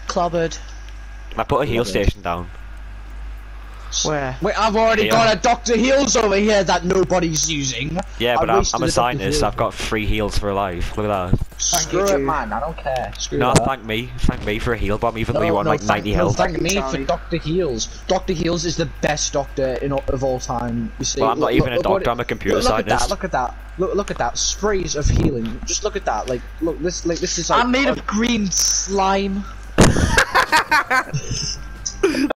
Clobbered. I put a heal station down. Where? Wait, I've already Here. got a Dr. Heals over here that nobody's using. Yeah, but I I'm wasted a Dr. scientist. Heal. I've got 3 heals for life. Look at that. Screw it, man. I don't care. Screw No, that. thank me for a heal bomb, even though you want like 90 no, health. thank me for Dr. Heals. Dr. Heals is the best doctor of all time. You see? Well, I'm not even a doctor. I'm a computer scientist. Look at that. Look at that. Sprays of healing. Just look at that. Look, this is like. I'm made of green slime.